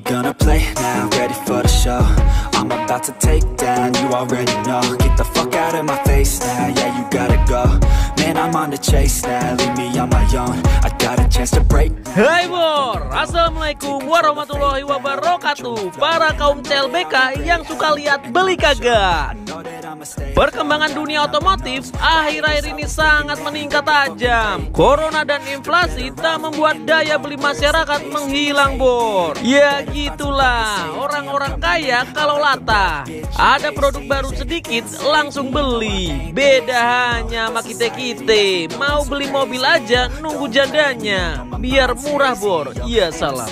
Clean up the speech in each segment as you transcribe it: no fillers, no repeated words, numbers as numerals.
gonna play now, ready for the show. I'm about to take down, you already know. Get the fuck out of my face now, yeah, you gotta go. Man, I'm on the chase now, leave me on my own. I got a chance to break. Hai Bor, Assalamualaikum warahmatullahi wabarakatuh. Para kaum CLBK yang suka lihat beli kagak. Perkembangan dunia otomotif akhir-akhir ini sangat meningkat tajam. Corona dan inflasi tak membuat daya beli masyarakat menghilang, Bor. Ya gitulah, orang-orang kaya kalau latah ada produk baru sedikit langsung beli. Beda hanya sama kita-kita, mau beli mobil aja nunggu jandanya biar murah, Bor. Iya salam.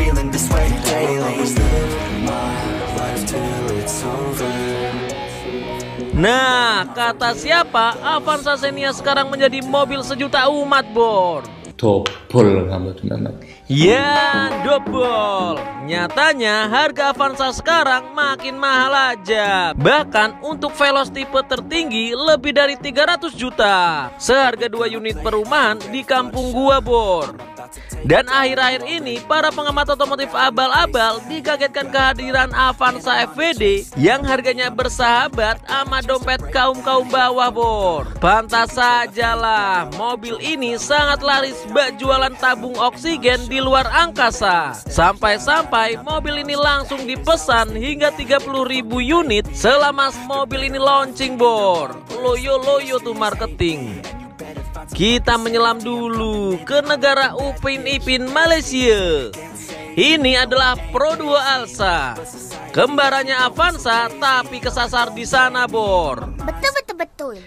Nah, kata siapa Avanza Xenia sekarang menjadi mobil sejuta umat, Bor? Double kamu teman-teman. Ya, double. Nyatanya harga Avanza sekarang makin mahal aja. Bahkan untuk Veloz tipe tertinggi lebih dari 300 juta. Seharga 2 unit perumahan di kampung gua, Bor. Dan akhir-akhir ini para pengamat otomotif abal-abal dikagetkan kehadiran Avanza FWD yang harganya bersahabat sama dompet kaum-kaum bawah, Bor. Pantas sajalah mobil ini sangat laris bak jualan tabung oksigen di luar angkasa. Sampai-sampai mobil ini langsung dipesan hingga 30.000 unit selama mobil ini launching, Bor. Loyo-loyo tuh marketing. Kita menyelam dulu ke negara Upin Ipin Malaysia. Ini adalah Pro 2 Alsa, kembarannya Avanza tapi kesasar di sana, Bor. Betul.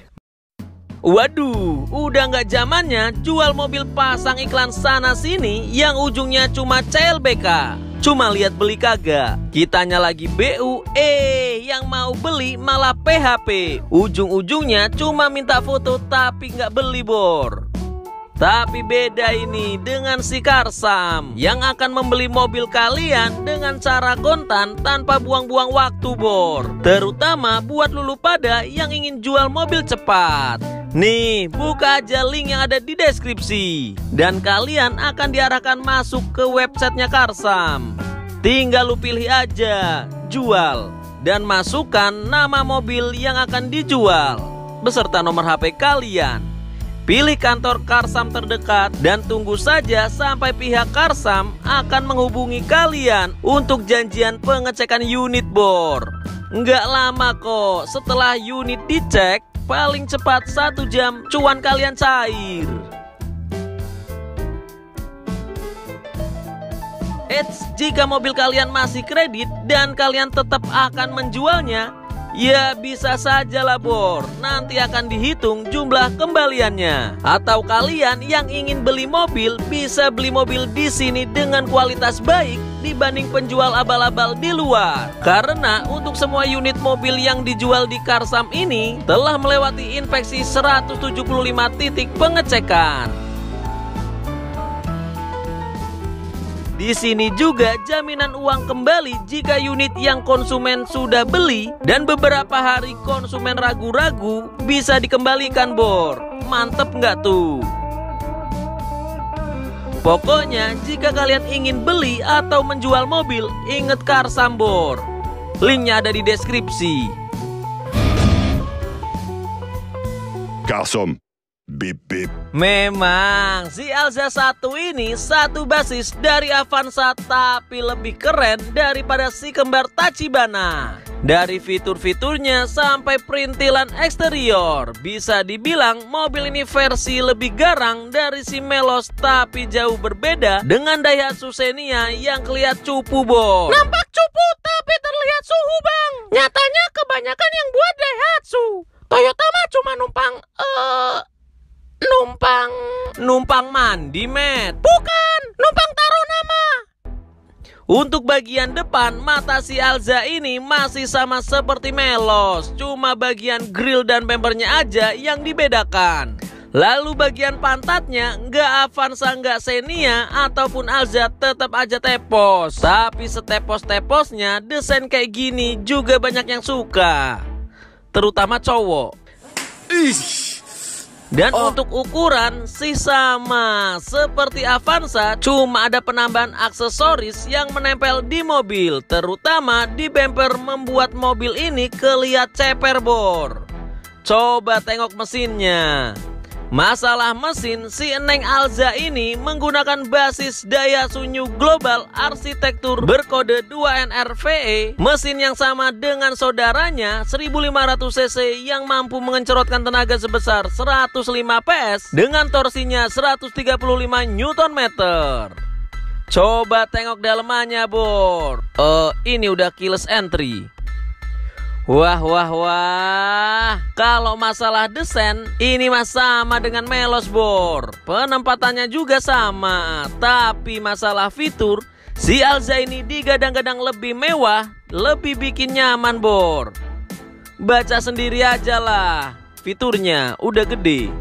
Waduh, udah nggak zamannya jual mobil pasang iklan sana sini yang ujungnya cuma CLBK. Cuma lihat beli kagak. Kitanya lagi BU, yang mau beli malah PHP. Ujung-ujungnya cuma minta foto tapi nggak beli, Bor. Tapi beda ini dengan si Karsam yang akan membeli mobil kalian dengan cara kontan tanpa buang-buang waktu, Bor. Terutama buat lulu pada yang ingin jual mobil cepat. Nih, buka aja link yang ada di deskripsi dan kalian akan diarahkan masuk ke websitenya Karsam. Tinggal lu pilih aja, jual, dan masukkan nama mobil yang akan dijual beserta nomor HP kalian. Pilih kantor Karsam terdekat dan tunggu saja sampai pihak Karsam akan menghubungi kalian untuk janjian pengecekan unit, Bor. Nggak lama kok, setelah unit dicek paling cepat 1 jam cuan kalian cair. Eits, jika mobil kalian masih kredit dan kalian tetap akan menjualnya, ya bisa saja lah, Bor. Nanti akan dihitung jumlah kembaliannya. Atau kalian yang ingin beli mobil bisa beli mobil di sini dengan kualitas baik dibanding penjual abal-abal di luar. Karena untuk semua unit mobil yang dijual di Karsam ini telah melewati inspeksi 175 titik pengecekan. Di sini juga jaminan uang kembali jika unit yang konsumen sudah beli dan beberapa hari konsumen ragu-ragu bisa dikembalikan, Bor. Mantep nggak tuh? Pokoknya jika kalian ingin beli atau menjual mobil, inget Karsam, Bor. Linknya ada di deskripsi. Karsam. Bip bip. Memang si Alza 1 ini satu basis dari Avanza tapi lebih keren daripada si kembar Tachibana. Dari fitur-fiturnya sampai perintilan eksterior, bisa dibilang mobil ini versi lebih garang dari si Melos tapi jauh berbeda dengan Daihatsu Xenia yang kelihatan cupu, Bor. Nampak cupu tapi terlihat suhu, Bang. Nyatanya kebanyakan yang buat Daihatsu. Toyota mah cuma numpang mandi, Met. Bukan, numpang taruh nama. Untuk bagian depan, mata si Alza ini masih sama seperti Melos, cuma bagian grill dan bempernya aja yang dibedakan. Lalu bagian pantatnya nggak Avanza, nggak Xenia ataupun Alza, tetap aja tepos. Tapi setepos-teposnya desain kayak gini juga banyak yang suka, terutama cowok. Dan untuk ukuran sih sama seperti Avanza, cuma ada penambahan aksesoris yang menempel di mobil, terutama di bumper, membuat mobil ini kelihatan ceper bor. Coba tengok mesinnya. Masalah mesin, si Neng Alza ini menggunakan basis Daihatsu New Global arsitektur berkode 2NRVE, mesin yang sama dengan saudaranya 1500 cc yang mampu mengencerotkan tenaga sebesar 105 PS dengan torsinya 135 Nm. Coba tengok dalemannya bor. Ini udah keyless entry. Wah, kalau masalah desain, ini mah sama dengan Melos bor. Penempatannya juga sama, tapi masalah fitur, si Alza ini digadang-gadang lebih mewah, lebih bikin nyaman bor. Baca sendiri aja lah, fiturnya udah gede.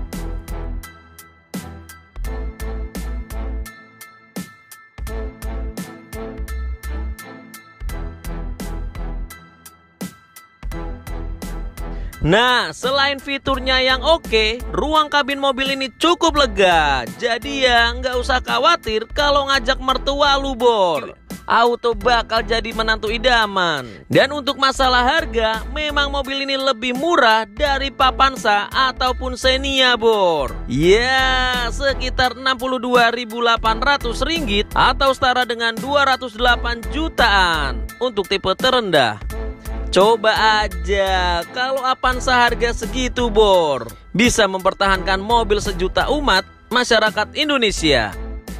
Nah, selain fiturnya yang oke, ruang kabin mobil ini cukup lega. Jadi ya nggak usah khawatir kalau ngajak mertua lu bor. Auto bakal jadi menantu idaman. Dan untuk masalah harga, memang mobil ini lebih murah dari Papansa ataupun Xenia bor. Ya, sekitar 62.800 ringgit atau setara dengan 208 jutaan untuk tipe terendah. Coba aja kalau Avanza harga segitu bor, bisa mempertahankan mobil sejuta umat masyarakat Indonesia.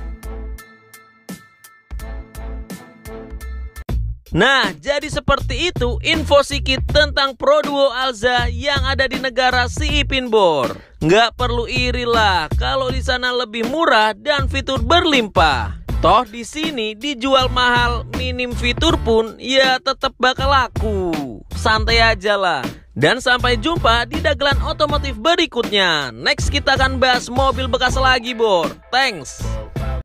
Nah, jadi seperti itu info sikit tentang Pro Duo Alza yang ada di negara si Ipin bor. Nggak perlu iri lah kalau di sana lebih murah dan fitur berlimpah. Toh di sini dijual mahal, minim fitur pun ya tetap bakal laku. Santai aja lah. Dan sampai jumpa di dagelan otomotif berikutnya. Next kita akan bahas mobil bekas lagi bor. Thanks.